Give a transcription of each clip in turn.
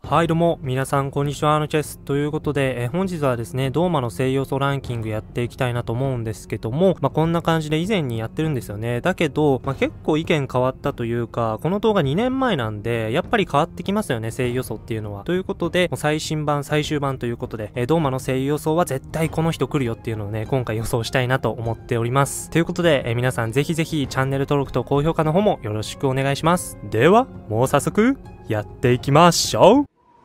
はいどうも、皆さんこんにちは、チェス。ということで、本日はですね、ドーマの声優素ランキングやっていきたいなと思うんですけども、こんな感じで以前にやってるんですよね。だけど、結構意見変わったというか、この動画2年前なんで、やっぱり変わってきますよね、声優予想っていうのは。ということで、最新版、最終版ということで、ドーマの声優予想は絶対この人来るよっていうのをね、今回予想したいなと思っております。ということで、皆さんぜひぜひチャンネル登録と高評価の方もよろしくお願いします。では、もう早速、やっていきましょう。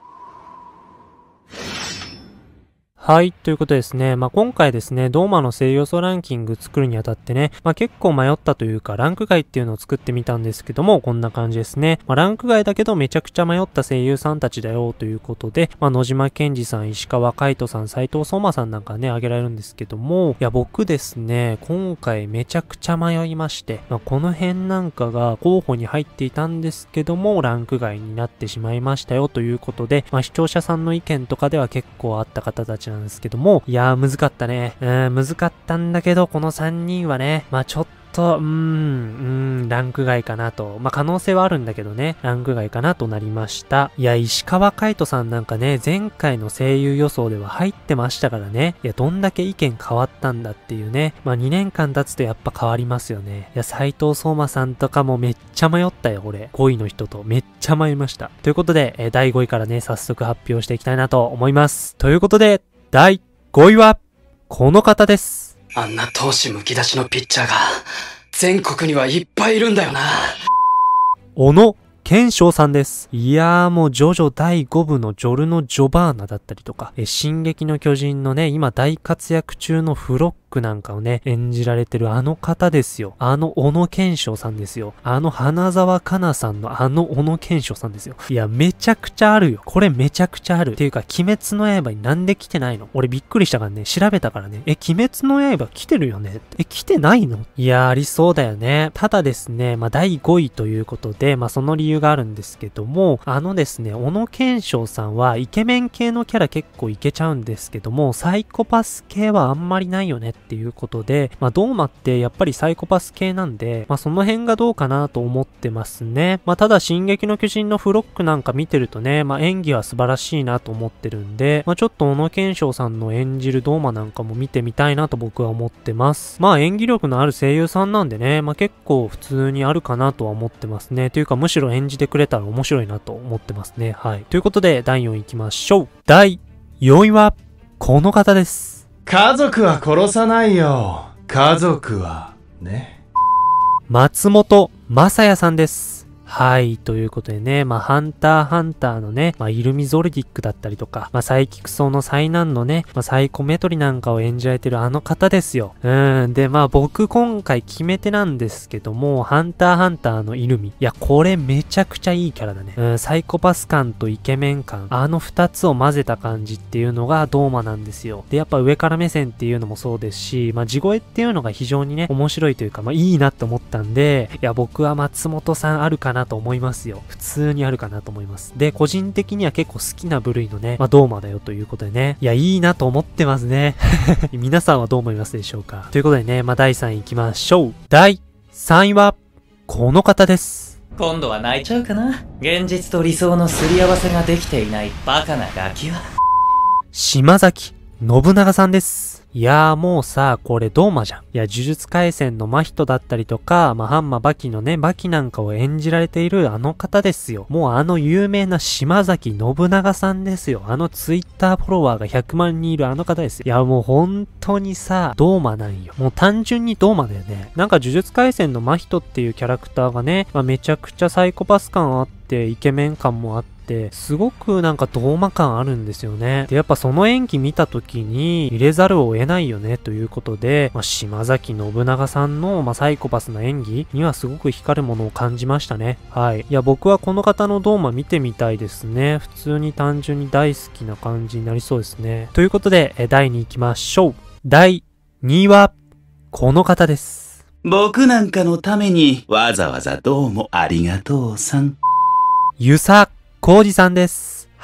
はい。ということですね。今回ですね、ドーマの声優予想ランキング作るにあたってね、結構迷ったというか、ランク外っていうのを作ってみたんですけども、こんな感じですね。ランク外だけどめちゃくちゃ迷った声優さんたちだよということで、野島健二さん、石川海人さん、斉藤壮馬さんなんかね、挙げられるんですけども、いや、僕ですね、今回めちゃくちゃ迷いまして、この辺なんかが候補に入っていたんですけども、ランク外になってしまいましたよということで、視聴者さんの意見とかでは結構あった方たちなんですけども、いやー、難かったね。難かったんだけど、この3人はね、ちょっと、ランク外かなと。可能性はあるんだけどね、ランク外かなとなりました。いや、石川海人さんなんかね、前回の声優予想では入ってましたからね。いや、どんだけ意見変わったんだっていうね。2年間経つとやっぱ変わりますよね。いや、斉藤壮馬さんとかもめっちゃ迷ったよ、俺。5位の人とめっちゃ迷いました。ということで、第5位からね、早速発表していきたいなと思います。ということで、第5位は、この方です。 あんな闘志むき出しのピッチャーが、全国にはいっぱいいるんだよな。 小野賢章さんです。いやーもうジョジョ第5部のジョルノ・ジョバーナだったりとか、進撃の巨人のね、今大活躍中のフロックなんかをね、演じられてるあの方ですよ。小野賢章さんですよ。花澤香菜さんの小野賢章さんですよ。いや、めちゃくちゃあるよ。これめちゃくちゃある。っていうか、鬼滅の刃になんで来てないの？俺びっくりしたからね、調べたからね。鬼滅の刃来てるよね？来てないの？いや、ありそうだよね。ただですね、第5位ということで、その理由があるんですけども、ですね、小野賢章さんはイケメン系のキャラ結構いけちゃうんですけども、サイコパス系はあんまりないよねっていうことで、ドーマってやっぱりサイコパス系なんで、その辺がどうかなと思ってますね。ただ進撃の巨人のフロックなんか見てるとね、演技は素晴らしいなと思ってるんで、ちょっと小野賢章さんの演じるドーマなんかも見てみたいなと僕は思ってます。演技力のある声優さんなんでね、結構普通にあるかなとは思ってますね。というかむしろ演じてくれたら面白いなと思ってますね。はい。ということで第4位行きましょう。第4位はこの方です。 家族は殺さないよ。家族はね。 松本雅也さんです。はい。ということでね、ハンターハンターのね、イルミゾルディックだったりとか、サイキクソの災難のね、サイコメトリなんかを演じられてるあの方ですよ。で、僕今回決め手なんですけども、ハンターハンターのイルミ。いや、これめちゃくちゃいいキャラだね。サイコパス感とイケメン感、2つを混ぜた感じっていうのがドーマなんですよ。で、やっぱ上から目線っていうのもそうですし、地声っていうのが非常にね、面白いというか、いいなって思ったんで、いや、僕は松本さんあるかなと思いますよ。普通にあるかなと思います。で、個人的には結構好きな部類のね、ドーマだよということでね。いや、いいなと思ってますね。皆さんはどう思いますでしょうか？ということでね、第3位行きましょう。第3位は、この方です。 今度は泣いちゃうかな？現実と理想のすり合わせができていないバカなガキは。 島崎信長さんです。いやーもうさ、これドーマじゃん。いや、呪術廻戦の真人だったりとか、ハンマバキのね、バキなんかを演じられているあの方ですよ。もう有名な島崎信長さんですよ。ツイッターフォロワーが100万人いるあの方ですよ。いや、もう本当にさ、ドーマなんよ。もう単純にドーマだよね。なんか呪術廻戦の真人っていうキャラクターがね、めちゃくちゃサイコパス感あって、イケメン感もあって、すごくなんかドーマ感あるんですよね。で、やっぱその演技見た時に入れざるを得ないよねということで、島崎信長さんのサイコパスな演技にはすごく光るものを感じましたね。はい。いや、僕はこの方のドーマ見てみたいですね。普通に単純に大好きな感じになりそうですね。ということで、第2位行きましょう。第2位は、この方です。 僕なんかのためにわざわざどうもありがとうさん。 遊佐浩二さんです。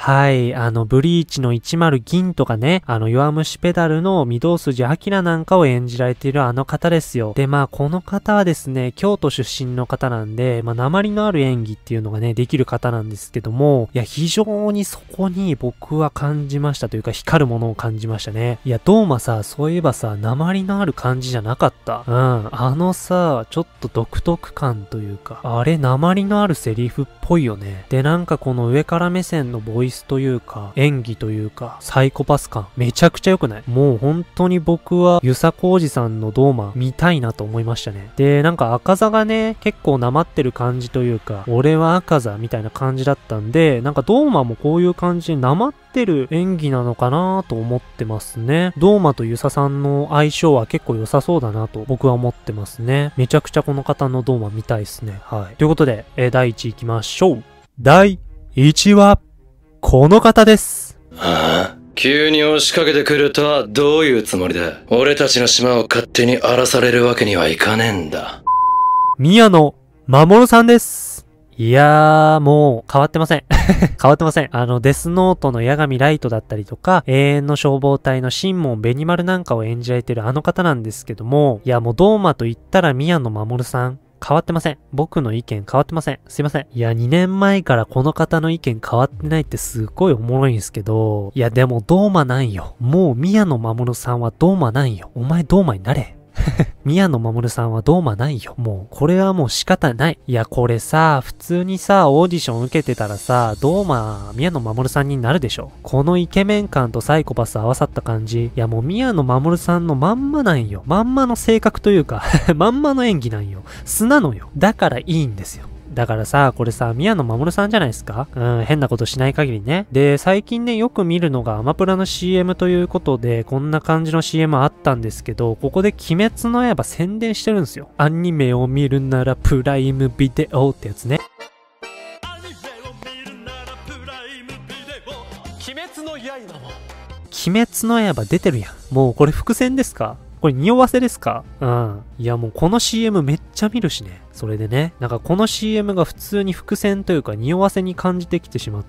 はい、ブリーチの10銀とかね、弱虫ペダルの御堂筋明なんかを演じられているあの方ですよ。で、まあ、この方はですね、京都出身の方なんで、まあ、訛りのある演技っていうのがね、できる方なんですけども、いや、非常にそこに僕は感じましたというか、光るものを感じましたね。いや、ドーマさ、そういえばさ、訛りのある感じじゃなかった。さ、ちょっと独特感というか、あれ、訛りのあるセリフっぽいよね。で、なんかこの上から目線のボイスというか、演技というか、サイコパス感、めちゃくちゃ良くない？もう本当に僕は、遊佐浩二さんのドーマ見たいなと思いましたね。で、なんか赤座がね、結構訛ってる感じというか、俺は赤座みたいな感じだったんで、なんかドーマもこういう感じで訛ってる演技なのかなと思ってますね。ドーマと遊佐さんの相性は結構良さそうだなと僕は思ってますね。めちゃくちゃこの方のドーマ見たいですね。はい。ということで、第1位行きましょう。第1位は、この方です。 はあ？急に押しかけてくるとはどういうつもりだ？俺たちの島を勝手に荒らされるわけにはいかねえんだ。 宮野真守さんです。いやー、もう変わってません。変わってません。デスノートの八神ライトだったりとか、永遠の消防隊のシンモンベニマルなんかを演じられてるあの方なんですけども、いやもうドーマと言ったら宮野真守さん。変わってません。僕の意見変わってません。すいません。いや、2年前からこの方の意見変わってないってすごいおもろいんですけど、いや、でもドーマなんよ。もう宮野真守さんはドーマなんよ。お前ドーマになれ。宮野真守さんはドーマないよ。もう、これはもう仕方ない。いや、これさ、普通にさ、オーディション受けてたらさ、ドーマ、宮野真守さんになるでしょ。このイケメン感とサイコパス合わさった感じ。いや、もう宮野真守さんのまんまなんよ。まんまの性格というか、まんまの演技なんよ。素なのよ。だからいいんですよ。だからさ、これさ、宮野真守さんじゃないですか？変なことしない限りね。で、最近ね、よく見るのがアマプラの CM ということで、こんな感じの CM あったんですけど、ここで鬼滅の刃宣伝してるんですよ。アニメを見るならプライムビデオってやつね。鬼滅の刃出てるやん。もうこれ伏線ですか？これ匂わせですか？いやもうこの CM めっちゃ見るしね。それでね、なんかこの CM が普通に伏線というか匂わせに感じてきてしまって、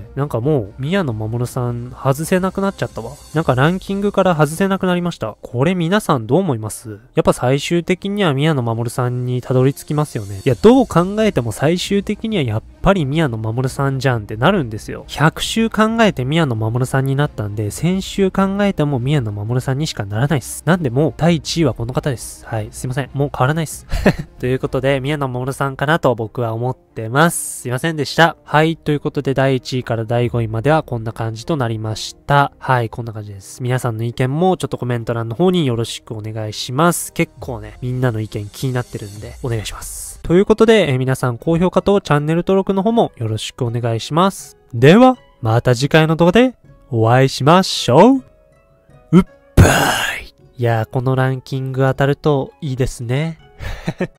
なんかもう宮野真守さん外せなくなっちゃったわ。なんかランキングから外せなくなりました。これ皆さんどう思います？やっぱ最終的には宮野真守さんにたどり着きますよね。いやどう考えても最終的にはやっぱり宮野真守さんじゃんってなるんですよ。100週考えて宮野真守さんになったんで、1000週考えても宮野真守さんにしかならないっす。なんでもう第1位はこの方です。はい、すいません。もう変わらないっす。ということで、宮野真守さんかなと僕は思ってます。すいませんでした。はい、ということで第1位から第5位まではこんな感じとなりました。はい、こんな感じです。皆さんの意見もちょっとコメント欄の方によろしくお願いします。結構ね、みんなの意見気になってるんで、お願いします。ということで、皆さん高評価とチャンネル登録の方もよろしくお願いします。では、また次回の動画でお会いしましょう。うっばーい。いやー、このランキング当たるといいですね。